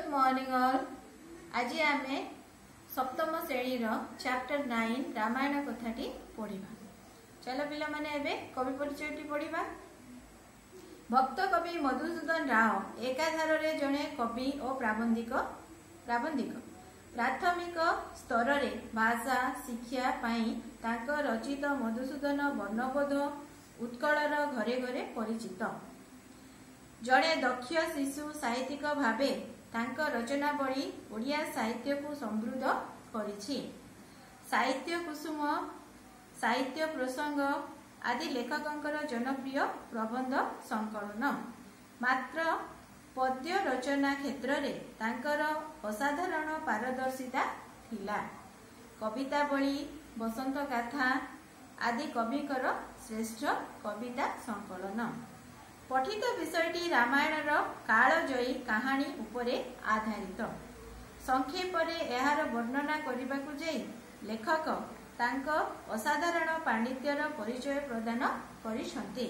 Morning all. आज आम सप्तम श्रेणी चैप्टर 9 रामायण कथाटी पढ़ा। चलो पिला माने एबे कवि परिचयटी पढ़ा। भक्त कवि मधुसूदन राव एकाधार रे जड़े कवि और प्राबंधिक प्राथमिक स्तर रे भाषा शिक्षा पाई तांको रचित मधुसूदन वर्णबोध उत्कलर घरे घरे परिचित। जड़े दक्ष शिशु साहित्यिक भावे तांको रचनावली ओडिया साहित्य को समृद्ध करिछि। साहित्य कुसुम साहित्य प्रसंग आदि लेखकंकर जनप्रिय प्रबंध संकलन। मात्र पद्य रचना क्षेत्र रे तांकर असाधारण पारदर्शिता थिला। कवितावली बसंत गाथा आदि कविकर श्रेष्ठ कविता संकलन। पठित विषयटी रामायणर कालजयी कहानी उपरे आधारित। संक्षेप में यार वर्णना करने जाई लेखक तांको असाधारण पांडित्यर परिचय प्रदान करिसंती।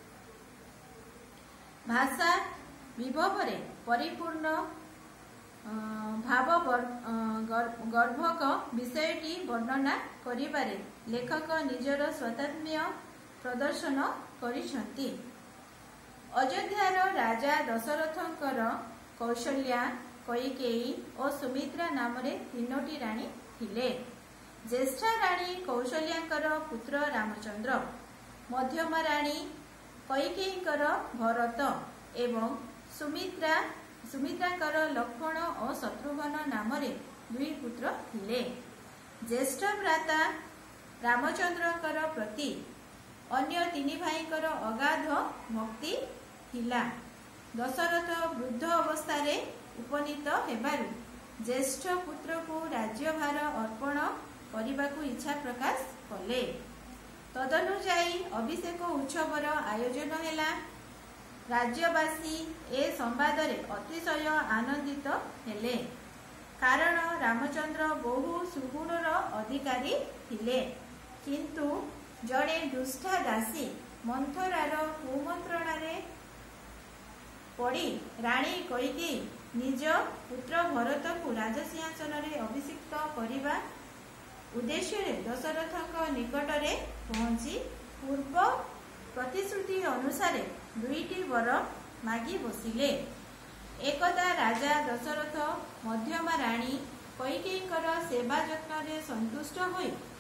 भाषा विभवरे परिपूर्ण भाव गर्भक विषयटी वर्णना करिबारे लेखक निजर स्वतंत्र प्रदर्शन करिसंती। अयोध्यार राजा दशरथंकर कौशल्या कैकेयी और सुमित्रा नाम रे तीनोटी राणी थिले। ज्येष्ठा राणी कौशल्यांकर पुत्र रामचंद्र, मध्यमा राणी कैकेयींकर भरत एवं सुमित्रांकर लक्ष्मण और शत्रुघ्न नाम रे दुई पुत्र थिले। ज्येष्ठ भ्राता रामचंद्रकर प्रति अन्य तीन भाईंकर अगाध भक्ति थिला। दशरथ वृद्ध अवस्था रे उपनीत हेबारु ज्येष्ठ पुत्र को राज्यभार अर्पण करने इच्छा प्रकाश कले। तदनुसायी अभिषेक उत्सवर आयोजन हेला। राज्यवासी ए संवाद रे अतिशय आनंदित हेले, कारण रामचंद्र बहु सुगुणर अधिकारी थिले। किंतु जड़े दुष्टा दासी मंथरार कुमंत्रणा रे पड़ी राणी कैकेयी निज पुत्र भरत को राजसिंहासन रे अभिषिक्त करने उद्देश्य दशरथ निकट रे पहुंची पूर्व प्रतिश्रुति अनुसार दुईटी वर मागी बसिले। एकदा राजा दशरथ मध्यमा राणी कैकेयींकर सेवा जत्न रे संतुष्ट होई